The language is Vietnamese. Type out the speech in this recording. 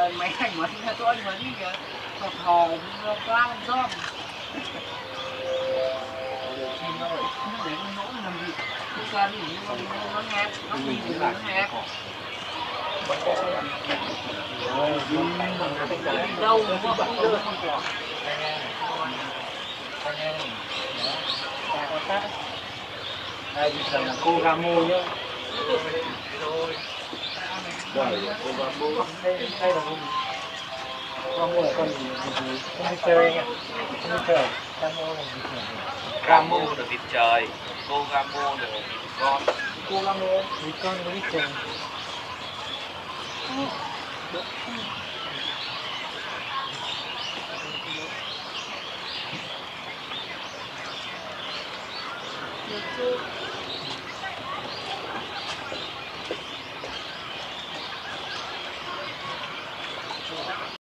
mấy anh mà tôi mà đi kìa thò qua rơm nó để con nỗ làm gì không ra đi nó hẹp nó đi thì nó hẹp đi đâu mà không được đây bây giờ là cô Gamo nhá rồi cô Gamo đây là Gamo là con gì không chơi nha không chơi Gamo là vịt trời, cô Gamo là vịt con. cô Gamo vịt con với vịt trời được chưa?